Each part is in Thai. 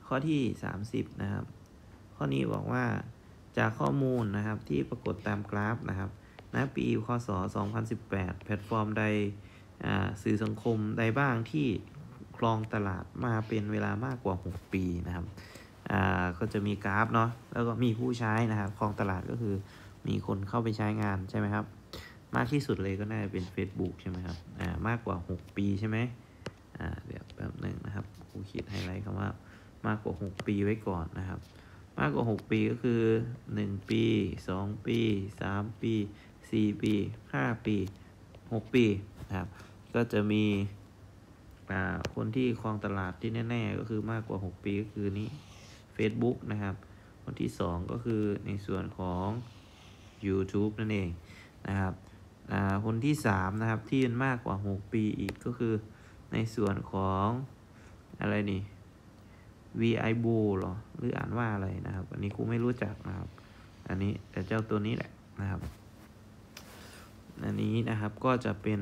ข้อที่30นะครับข้อนี้บอกว่าจากข้อมูลนะครับที่ปรากฏตามกราฟนะครับณปีคศ2018แพลตฟอร์มใดสื่อสังคมใดบ้างที่ครองตลาดมาเป็นเวลามากกว่า6ปีนะครับก็จะมีกราฟเนาะแล้วก็มีผู้ใช้นะครับครองตลาดก็คือมีคนเข้าไปใช้งานใช่ไหมครับมากที่สุดเลยก็น่าจะเป็น Facebook ใช่ไหมครับมากกว่า6ปีใช่ไหมเดี๋ยวแป๊บนึงนะครับครูขีดไฮไลท์คำว่ามากกว่า6ปีไว้ก่อนนะครับมากกว่า6ปีก็คือ1ปี2ปี3ปี4ปี5ปี6ปีนะครับก็จะมีคนที่ครองตลาดที่แน่ๆก็คือมากกว่า6ปีก็คือนี้ Facebook นะครับคนที่2ก็คือในส่วนของ YouTube นั่นเองนะครับคนที่3นะครับที่มากกว่า6ปีอีกก็คือในส่วนของอะไรนี่ VIBO หรอหรืออ่านว่าอะไรนะครับอันนี้กูไม่รู้จักนะครับอันนี้แต่เจ้าตัวนี้แหละนะครับอันนี้นะครับก็จะเป็น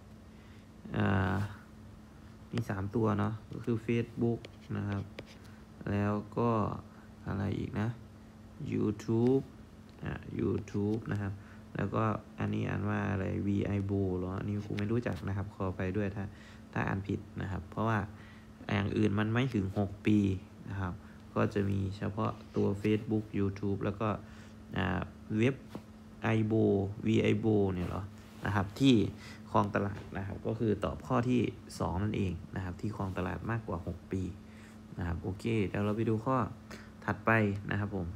มี3ตัวเนาะก็คือ Facebook นะครับแล้วก็อะไรอีกนะ YouTube YouTube นะครับแล้วก็อันนี้อ่านว่าอะไร VIBO หรออันนี้กูไม่รู้จักนะครับขอไปด้วยถ้าอ่านผิดนะครับเพราะว่าอย่างอื่นมันไม่ถึง6ปีนะครับก็จะมีเฉพาะตัว Facebook YouTube แล้วก็เว็บ VIBO เนี่ยหรอนะครับที่ครองตลาดนะครับก็คือตอบข้อที่2นั่นเองนะครับที่ครองตลาดมากกว่า6ปีนะครับโอเคเดี๋ยวเราไปดูข้อถัดไปนะครับผม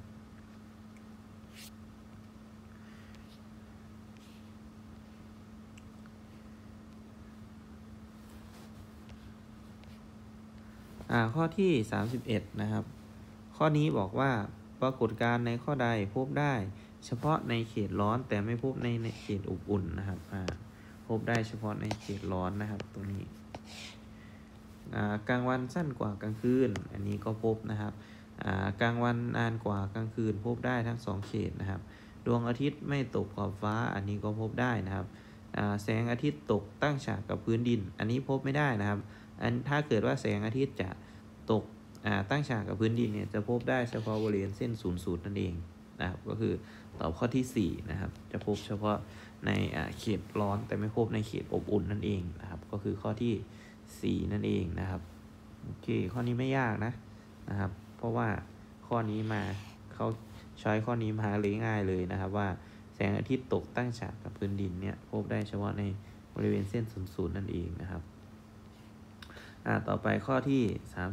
ข้อที่31นะครับข้อนี้บอกว่าปรากฏการณ์ในข้อใดพบได้เฉพาะในเขตร้อนแต่ไม่พบในเขตอบอุ่นนะครับพบได้เฉพาะในเขตร้อนนะครับตรงนี้กลางวันสั้นกว่ากลางคืนอันนี้ก็พบนะครับกลางวันนานกว่ากลางคืนพบได้ทั้ง2เขตนะครับดวงอาทิตย์ไม่ตกขอบฟ้าอันนี้ก็พบได้นะครับแสงอาทิตย์ตกตั้งฉากกับพื้นดินอันนี้พบไม่ได้นะครับถ้าเกิดว่าแสงอาทิตย์จะตกตั้งฉากกับพื้นดินเนี่ยจะพบได้เฉพาะบริเวณเส้นศูนย์สูตรนั่นเองนะครับก็คือตอบข้อที่4นะครับจะพบเฉพาะในเขตร้อนแต่ไม่พบในเขตอบอุ่นนั่นเองนะครับก็คือข้อที่4นั่นเองนะครับโอเคข้อนี้ไม่ยากนะครับเพราะว่าข้อนี้มาเขาใช้ข้อนี้มาเลยง่ายเลยนะครับว่าแสงอาทิตย์ตกตั้งฉากกับพื้นดินเนี่ยพบได้เฉพาะในบริเวณเส้นศูนย์สูตรนั่นเองนะครับต่อไปข้อที่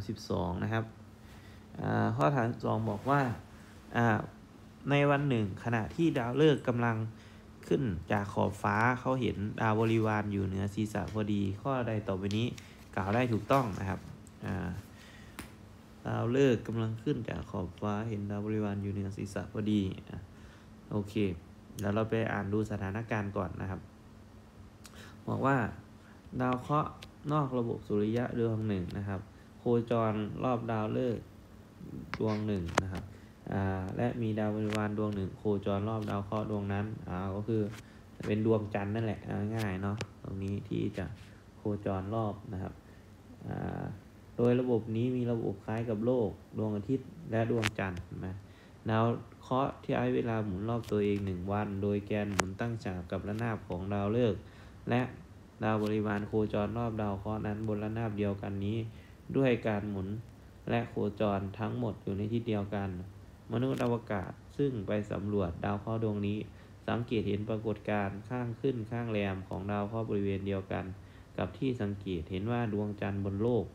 32นะครับข้อ32บอกว่าในวันหนึ่งขณะที่ดาวฤกษ์กำลังขึ้นจากขอบฟ้าเขาเห็นดาวบริวารอยู่เหนือศีรษะพอดีข้อใดต่อไปนี้กล่าวได้ถูกต้องนะครับดาวฤกษ์กำลังขึ้นจากขอบฟ้าเห็นดาวบริวารอยู่เหนือศีรษะพอดีโอเคเดี๋ยวเราไปอ่านดูสถานการณ์ก่อนนะครับบอกว่าดาวเคราะห์นอกระบบสุริยะดวงหนึ่งนะครับโคจรรอบดาวฤกษ์ดวงหนึ่งนะครับและมีดาวบริวารดวงหนึ่งโคจรรอบดาวเคราะห์ดวงนั้นก็คือเป็นดวงจันทร์นั่นแหละง่ายเนาะตรงนี้ที่จะโคจรรอบนะครับโดยระบบนี้มีระบบคล้ายกับโลกดวงอาทิตย์และดวงจันทร์นะดาวเคราะห์ที่ใช้เวลาหมุนรอบตัวเอง1วันโดยแกนหมุนตั้งฉากกับระนาบของดาวฤกษ์และดาวบริวารโคจรรอบดาวเคราะห์นั้นบนระนาบเดียวกันนี้ด้วยการหมุนและโคจรทั้งหมดอยู่ในทิศเดียวกันมนุษย์อวกาศซึ่งไปสำรวจดาวเคราะห์ดวงนี้สังเกตเห็นปรากฏการณ์ข้างขึ้นข้างแรมของดาวเคราะห์บริเวณเดียวกันกับที่สังเกตเห็นว่าดวงจันทร์บนโลก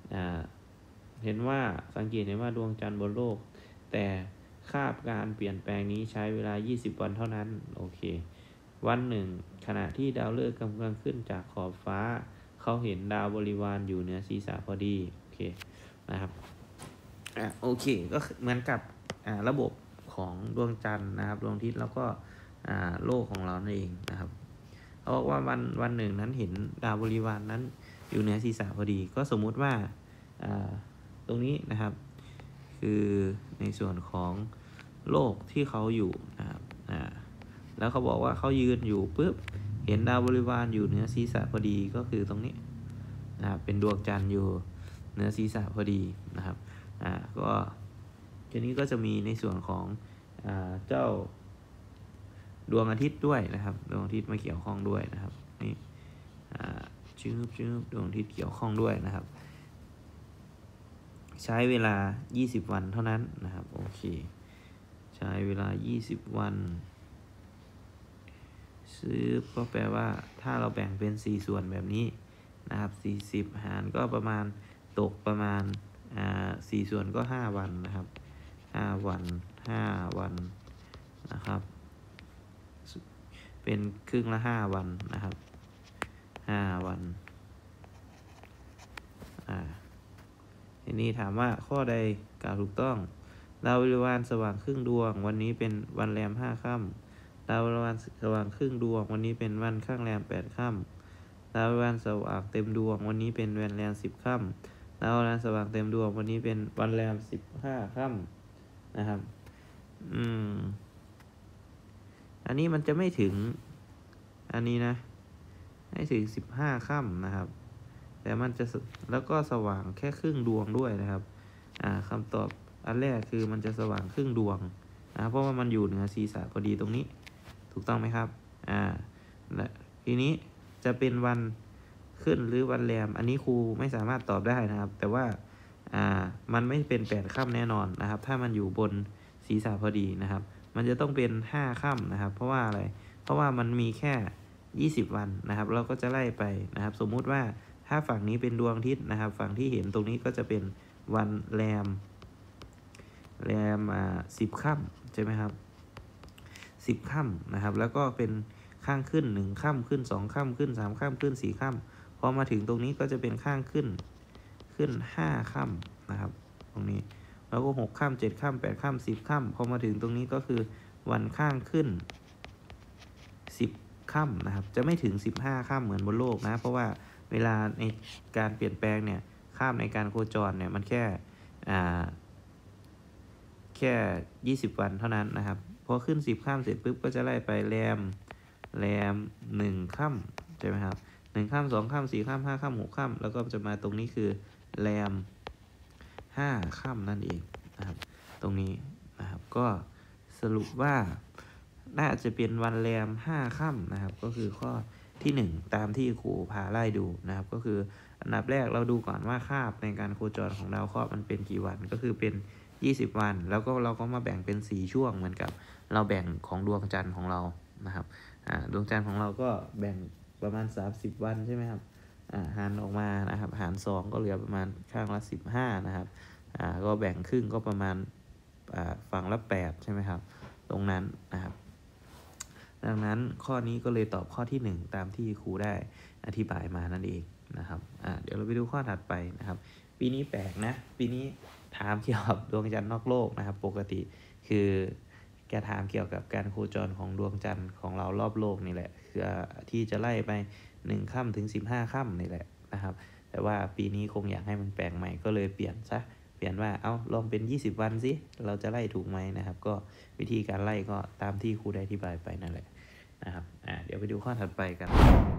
สังเกตเห็นว่าดวงจันทร์บนโลกแต่คาบการเปลี่ยนแปลงนี้ใช้เวลา20วันเท่านั้นโอเควันหนึ่งขณะที่ดาวฤกษ์กำลังขึ้นจากขอบฟ้าเขาเห็นดาวบริวารอยู่เหนือศีรษะพอดีโอเคนะครับโอเคก็เหมือนกับระบบของดวงจันทร์นะครับดวงอาทิตย์แล้วก็โลกของเราเองนะครับเขาบอกว่าวันหนึ่งนั้นเห็นดาวบริวารนั้นอยู่เหนือศีรษะพอดีก็สมมุติว่าตรงนี้นะครับคือในส่วนของโลกที่เขาอยู่นะครับแล้วเขาบอกว่าเขายืนอยู่ปุ๊บเห็นดาวบริวารอยู่เหนือศีรษะพอดีก็คือตรงนี้นะครับเป็นดวงจันทร์อยู่เหนือศีรษะพอดีนะครับก็ทีนี้ก็จะมีในส่วนของเจ้าดวงอาทิตย์ด้วยนะครับดวงอาทิตย์มาเกี่ยวข้องด้วยนะครับนี่ดวงอาทิตย์เกี่ยวข้องด้วยนะครับใช้เวลา20วันเท่านั้นนะครับโอเคใช้เวลา20วันซื้อก็แปลว่าถ้าเราแบ่งเป็น4ส่วนแบบนี้นะครับ40หารก็ประมาณตกประมาณ4ส่วนก็5วันนะครับ5วันนะครับเป็นครึ่งละ5วันนะครับ5วันทีนี้ถามว่าข้อใดกล่าวถูกต้องดาวบริวารสว่างครึ่งดวงวันนี้เป็นวันแรม5 ค่ำดาวบริวารสว่างครึ่งดวงวันนี้เป็นวันข้างแรม8 ค่ำดาวบริวารสว่างเต็มดวงวันนี้เป็นวันแรม10 ค่ำดาวบริวารสว่างเต็มดวงวันนี้เป็นวันแรม15 ค่ำนะครับอันนี้มันจะไม่ถึงอันนี้นะให้ถึง15 ค่ำนะครับแต่มันจะแล้วก็สว่างแค่ครึ่งดวงด้วยนะครับคำตอบอันแรกคือมันจะสว่างครึ่งดวงเพราะว่ามันอยู่เหนือศีรษะพอดีตรงนี้ถูกต้องไหมครับและทีนี้จะเป็นวันขึ้นหรือวันแรมอันนี้ครูไม่สามารถตอบได้นะครับแต่ว่ามันไม่เป็น8 ค่ำแน่นอนนะครับถ้ามันอยู่บนศีรษะพอดีนะครับมันจะต้องเป็น5 ค่ำนะครับเพราะว่าอะไรเพราะว่ามันมีแค่20วันนะครับเราก็จะไล่ไปนะครับสมมุติว่าถ้าฝั่งนี้เป็นดวงอาทิตย์นะครับฝั่งที่เห็นตรงนี้ก็จะเป็นวันแรม10 ค่ำใช่ไหมครับ10 ค่ำนะครับแล้วก็เป็นข้างขึ้น1 ค่ำขึ้น2 ค่ำขึ้น3 ค่ำขึ้น4 ค่ำพอมาถึงตรงนี้ก็จะเป็นข้างขึ้น5 ค่ำนะครับตรงนี้แล้วก็6 ค่ำ7 ค่ำ8 ค่ำ10 ค่ำพอมาถึงตรงนี้ก็คือวันข้างขึ้น10 ค่ำนะครับจะไม่ถึง15 ค่ำเหมือนบนโลกนะเพราะว่าเวลาในการเปลี่ยนแปลงเนี่ยข้ามในการโคจรเนี่ยมันแค่20วันเท่านั้นนะครับพอขึ้น10 ค่ำเสร็จปุ๊บก็จะไล่ไปแรม1 ค่ำใช่ไหมครับ1 ค่ำ2 ค่ำ4 ค่ำ5 ค่ำ6 ค่ำแล้วก็จะมาตรงนี้คือแรม5 ค่ำนั่นเองนะครับตรงนี้นะครับก็สรุปว่าน่าจะเป็นวันแรม5 ค่ำนะครับก็คือข้อที่1ตามที่ครูพาไล่ดูนะครับก็คืออันดับแรกเราดูก่อนว่าคาบในการโคจรของดาวเคราะห์มันเป็นกี่วันก็คือเป็น20 วันแล้วก็เราก็มาแบ่งเป็น4ช่วงเหมือนกับเราแบ่งของดวงจันทร์ของเรานะครับดวงจันทร์ของเราก็แบ่งประมาณ30 วันใช่ไหมครับหารออกมานะครับหาร2ก็เหลือประมาณข้างละ15นะครับก็แบ่งครึ่งก็ประมาณฝั่งละ8ใช่ไหมครับตรงนั้นนะครับดังนั้นข้อนี้ก็เลยตอบข้อที่1ตามที่ครูได้อธิบายมานั่นเองนะครับเดี๋ยวเราไปดูข้อถัดไปนะครับปีนี้แปลกนะปีนี้ถามเกี่ยวกับดวงจันทร์นอกโลกนะครับปกติคือแกถามเกี่ยวกับการโคจรของดวงจันทร์ของเรารอบโลกนี่แหละคือที่จะไล่ไป1 ค่ำถึง15 ค่ำนี่แหละนะครับแต่ว่าปีนี้คงอยากให้มันแปลกใหม่ก็เลยเปลี่ยนว่าลองเป็น20 วันสิเราจะไล่ถูกไหมนะครับก็วิธีการไล่ก็ตามที่ครูได้อธิบายไปนั่นแหละนะครับเดี๋ยวไปดูข้อถัดไปกัน